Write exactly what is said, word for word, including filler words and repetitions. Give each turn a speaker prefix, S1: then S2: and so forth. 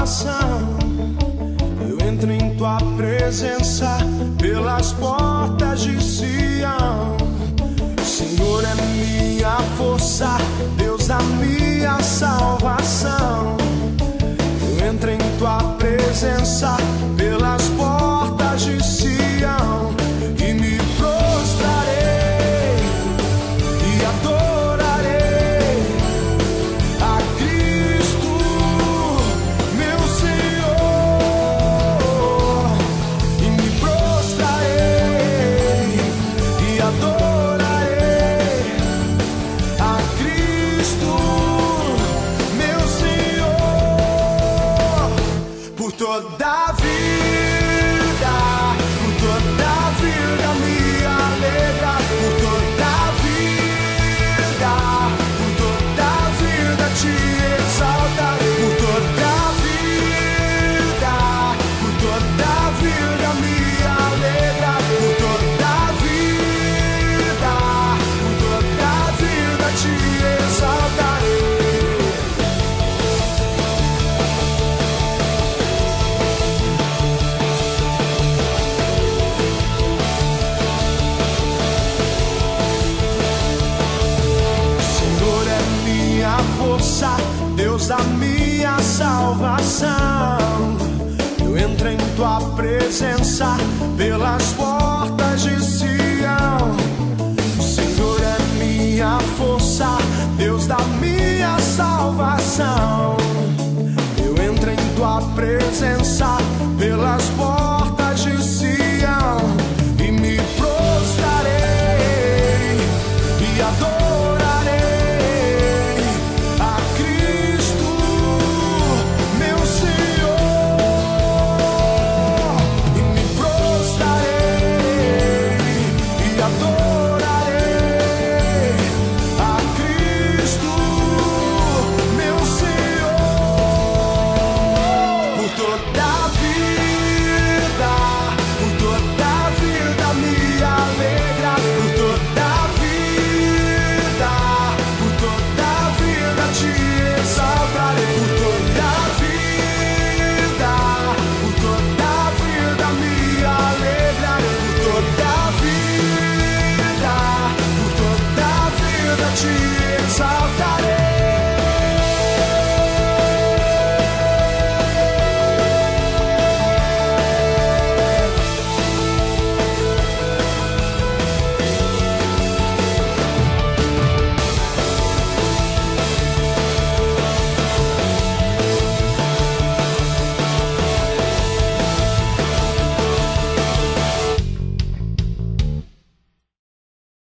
S1: salvação. Eu entro em tua presença pelas portas de Sião. Senhor é minha força, Deus a minha salvação. Eu entro em tua presença pelas portas de Sião e me prostrarei e adorarei a Cristo, meu Senhor, e me prostrarei e adorarei a Cristo, meu Senhor, por toda a vida, por toda a vida me alegra, por toda a vida, por toda a vida te exaltarei, por toda a vida, por toda a vida me alegra, por toda a vida, por toda a vida te exaltarei. Força, Deus da minha salvação. Eu entro em tua presença pelas portas de Sião. O Senhor é minha força, Deus da minha salvação. Eu entro em tua presença pelas portas